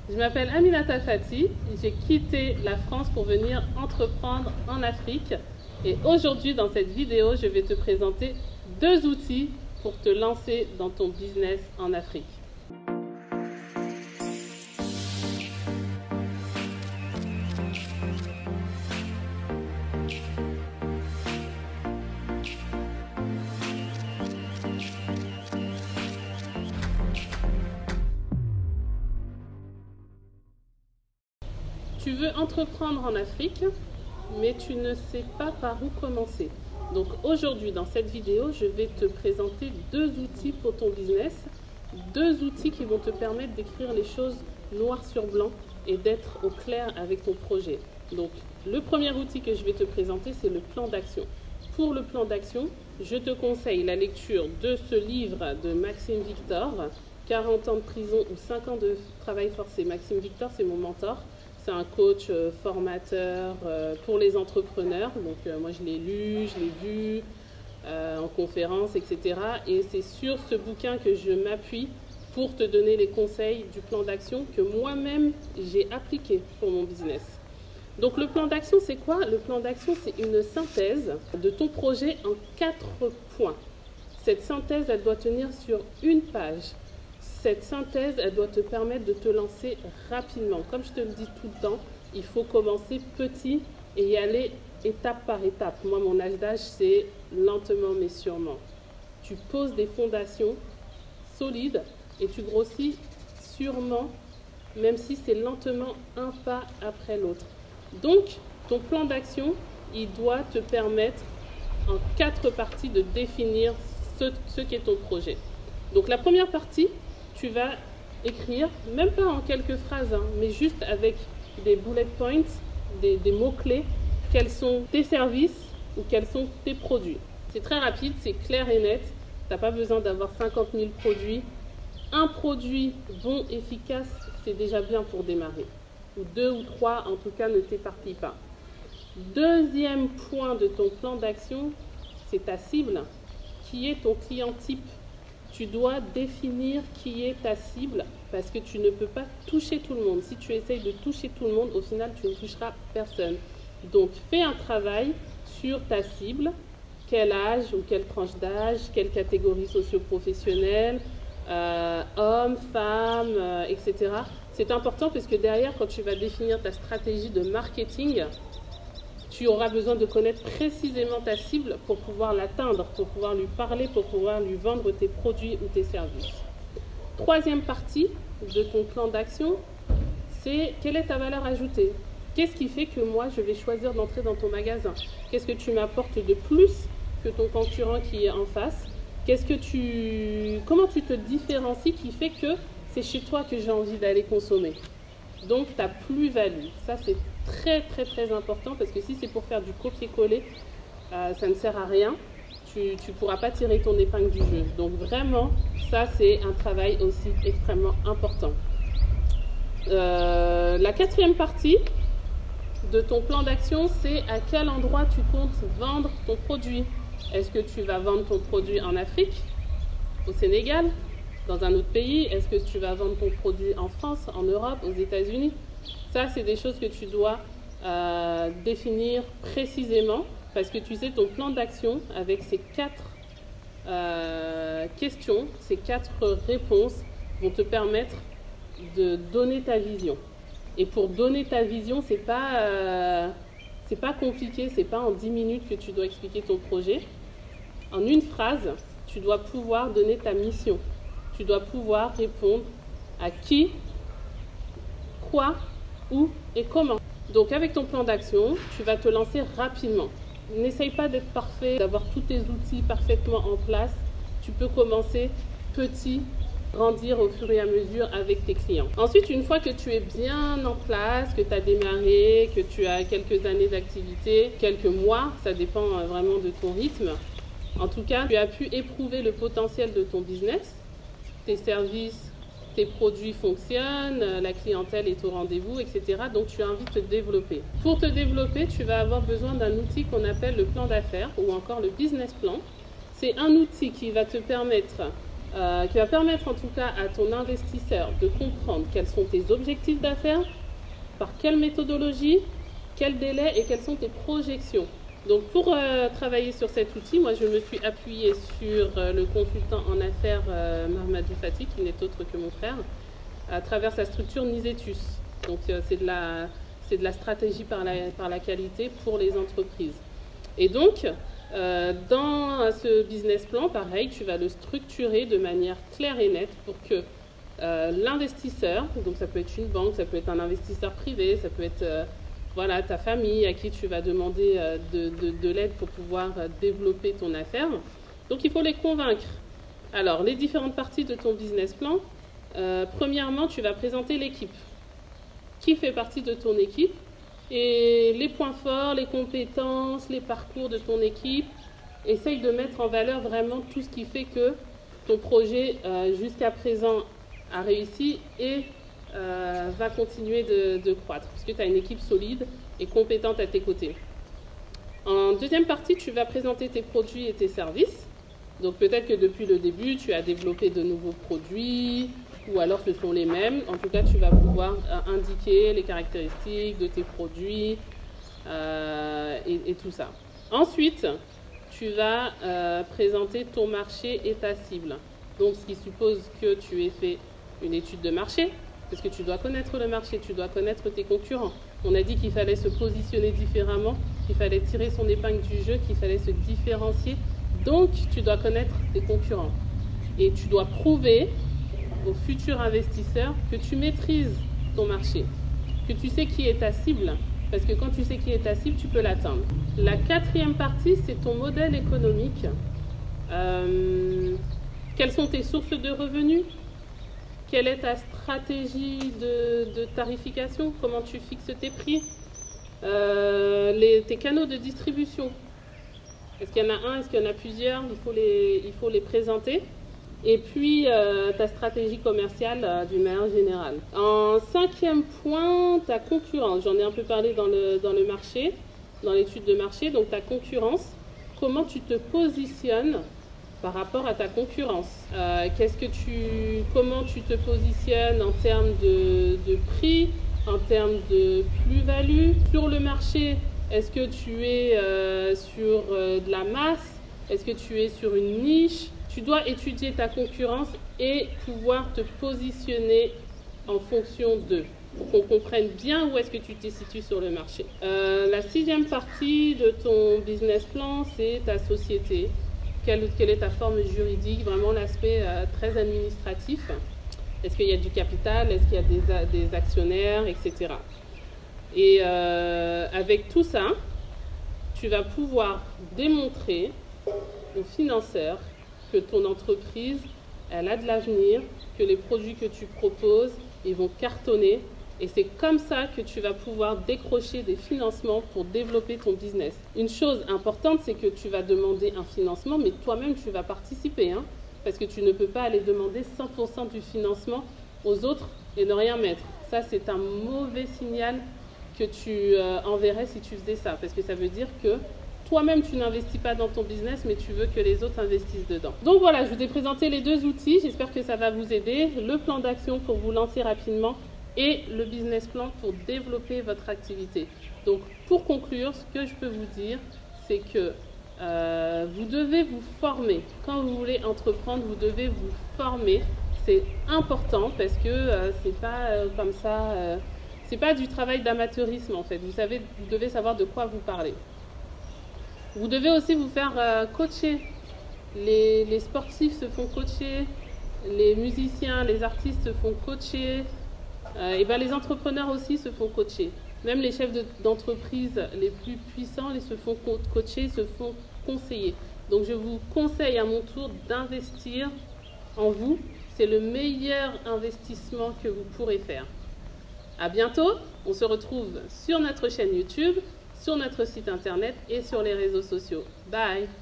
Je m'appelle Aminata Fati, j'ai quitté la France pour venir entreprendre en Afrique et aujourd'hui dans cette vidéo je vais te présenter 2 outils pour te lancer dans ton business en Afrique. Tu veux entreprendre en Afrique, mais tu ne sais pas par où commencer. Donc aujourd'hui, dans cette vidéo, je vais te présenter 2 outils pour ton business, 2 outils qui vont te permettre d'écrire les choses noir sur blanc et d'être au clair avec ton projet. Donc le premier outil que je vais te présenter, c'est le plan d'action. Pour le plan d'action, je te conseille la lecture de ce livre de Maxime Victor, 40 ans de prison ou 5 ans de travail forcé. Maxime Victor, c'est mon mentor. C'est un coach formateur pour les entrepreneurs. Donc moi je l'ai lu, je l'ai vu en conférence, etc. Et c'est sur ce bouquin que je m'appuie pour te donner les conseils du plan d'action que moi-même j'ai appliqué pour mon business. Donc le plan d'action c'est quoi? Le plan d'action c'est une synthèse de ton projet en 4 points. Cette synthèse elle doit tenir sur une page. Cette synthèse, elle doit te permettre de te lancer rapidement. Comme je te le dis tout le temps, il faut commencer petit et y aller étape par étape. Moi, mon âge, c'est lentement mais sûrement. Tu poses des fondations solides et tu grossis sûrement, même si c'est lentement un pas après l'autre. Donc, ton plan d'action, il doit te permettre en 4 parties de définir ce qu'est ton projet. Donc, la première partie, tu vas écrire, même pas en quelques phrases, mais juste avec des bullet points, des mots-clés, quels sont tes services ou quels sont tes produits. C'est très rapide, c'est clair et net, tu n'as pas besoin d'avoir 50 000 produits. Un produit bon, efficace, c'est déjà bien pour démarrer. Ou 2 ou 3, en tout cas, ne t'éparpille pas. Deuxième point de ton plan d'action, c'est ta cible, qui est ton client type. Tu dois définir qui est ta cible parce que tu ne peux pas toucher tout le monde. Si tu essayes de toucher tout le monde, au final, tu ne toucheras personne. Donc, fais un travail sur ta cible. Quel âge ou quelle tranche d'âge, quelle catégorie socio-professionnelle, hommes, femmes, etc. C'est important parce que derrière, quand tu vas définir ta stratégie de marketing, tu auras besoin de connaître précisément ta cible pour pouvoir l'atteindre, pour pouvoir lui parler, pour pouvoir lui vendre tes produits ou tes services. Troisième partie de ton plan d'action, c'est quelle est ta valeur ajoutée? Qu'est-ce qui fait que moi, je vais choisir d'entrer dans ton magasin? Qu'est-ce que tu m'apportes de plus que ton concurrent qui est en face? Comment tu te différencies qui fait que c'est chez toi que j'ai envie d'aller consommer? Donc, ta plus-value, ça c'est très important parce que si c'est pour faire du copier-coller, ça ne sert à rien. Tu ne pourras pas tirer ton épingle du jeu. Donc vraiment, ça c'est un travail aussi extrêmement important. La 4e partie de ton plan d'action, c'est à quel endroit tu comptes vendre ton produit. Est-ce que tu vas vendre ton produit en Afrique, au Sénégal, dans un autre pays? Est-ce que tu vas vendre ton produit en France, en Europe, aux États-Unis? Ça, c'est des choses que tu dois définir précisément parce que tu sais, ton plan d'action avec ces 4 questions, ces 4 réponses vont te permettre de donner ta vision. Et pour donner ta vision, c'est pas compliqué, c'est pas en 10 minutes que tu dois expliquer ton projet. En une phrase, tu dois pouvoir donner ta mission. Tu dois pouvoir répondre à qui, quoi, où et comment. Donc avec ton plan d'action, tu vas te lancer rapidement. N'essaye pas d'être parfait, d'avoir tous tes outils parfaitement en place. Tu peux commencer petit, grandir au fur et à mesure avec tes clients. Ensuite, une fois que tu es bien en place, que tu as démarré, que tu as quelques années d'activité, quelques mois, ça dépend vraiment de ton rythme. En tout cas, tu as pu éprouver le potentiel de ton business, tes services, tes produits fonctionnent, la clientèle est au rendez-vous, etc. Donc tu as envie de te développer. Pour te développer, tu vas avoir besoin d'un outil qu'on appelle le plan d'affaires ou encore le business plan. C'est un outil qui va te permettre qui va permettre en tout cas à ton investisseur de comprendre quels sont tes objectifs d'affaires, par quelle méthodologie, quel délai et quelles sont tes projections. Donc pour travailler sur cet outil, moi je me suis appuyée sur le consultant en affaires Mahamadou Fati, qui n'est autre que mon frère, à travers sa structure Nizetus. Donc c'est de la stratégie par la qualité pour les entreprises. Et donc, dans ce business plan, pareil, tu vas le structurer de manière claire et nette pour que l'investisseur, donc ça peut être une banque, ça peut être un investisseur privé, ça peut être voilà, ta famille à qui tu vas demander de l'aide pour pouvoir développer ton affaire. Donc il faut les convaincre. Alors, les différentes parties de ton business plan, premièrement, tu vas présenter l'équipe. Qui fait partie de ton équipe et les points forts, les compétences, les parcours de ton équipe. Essaye de mettre en valeur vraiment tout ce qui fait que ton projet jusqu'à présent a réussi et va continuer de croître parce que tu as une équipe solide et compétente à tes côtés. En deuxième partie, tu vas présenter tes produits et tes services. Donc peut-être que depuis le début, tu as développé de nouveaux produits ou alors ce sont les mêmes. En tout cas, tu vas pouvoir indiquer les caractéristiques de tes produits et tout ça. Ensuite, tu vas présenter ton marché et ta cible. Donc ce qui suppose que tu aies fait une étude de marché, parce que tu dois connaître le marché, tu dois connaître tes concurrents. On a dit qu'il fallait se positionner différemment, qu'il fallait tirer son épingle du jeu, qu'il fallait se différencier. Donc, tu dois connaître tes concurrents. Et tu dois prouver aux futurs investisseurs que tu maîtrises ton marché, que tu sais qui est ta cible. Parce que quand tu sais qui est ta cible, tu peux l'atteindre. La quatrième partie, c'est ton modèle économique. Quelles sont tes sources de revenus? Quelle est ta stratégie de tarification? Comment tu fixes tes prix? Tes canaux de distribution. Est-ce qu'il y en a un? Est-ce qu'il y en a plusieurs? Il faut les présenter. Et puis, ta stratégie commerciale d'une manière générale. En cinquième point, ta concurrence. J'en ai un peu parlé dans le marché, dans l'étude de marché. Donc, ta concurrence. Comment tu te positionnes par rapport à ta concurrence? Comment tu te positionnes en termes de prix, en termes de plus-value sur le marché? Est-ce que tu es sur de la masse? Est-ce que tu es sur une niche? Tu dois étudier ta concurrence et pouvoir te positionner en fonction d'eux, pour qu'on comprenne bien où est-ce que tu te situes sur le marché. La sixième partie de ton business plan, c'est ta société. Quelle est ta forme juridique, vraiment l'aspect très administratif. Est-ce qu'il y a du capital? Est-ce qu'il y a des actionnaires, etc. Et avec tout ça, tu vas pouvoir démontrer aux financeurs que ton entreprise, elle a de l'avenir, que les produits que tu proposes, ils vont cartonner. Et c'est comme ça que tu vas pouvoir décrocher des financements pour développer ton business. Une chose importante, c'est que tu vas demander un financement, mais toi-même, tu vas participer. Parce que tu ne peux pas aller demander 100% du financement aux autres et ne rien mettre. Ça, c'est un mauvais signal que tu enverrais si tu faisais ça. Parce que ça veut dire que toi-même, tu n'investis pas dans ton business, mais tu veux que les autres investissent dedans. Donc voilà, je vous ai présenté les deux outils. J'espère que ça va vous aider. Le plan d'action pour vous lancer rapidement et le business plan pour développer votre activité. Donc pour conclure, ce que je peux vous dire, c'est que vous devez vous former. Quand vous voulez entreprendre, vous devez vous former. C'est important parce que c'est pas comme ça, c'est pas du travail d'amateurisme en fait. Vous devez savoir de quoi vous parlez. Vous devez aussi vous faire coacher. Les sportifs se font coacher, les musiciens, les artistes se font coacher. Et ben les entrepreneurs aussi se font coacher. Même les chefs d'entreprise les plus puissants, ils se font coacher, se font conseiller. Donc je vous conseille à mon tour d'investir en vous. C'est le meilleur investissement que vous pourrez faire. À bientôt. On se retrouve sur notre chaîne YouTube, sur notre site internet et sur les réseaux sociaux. Bye!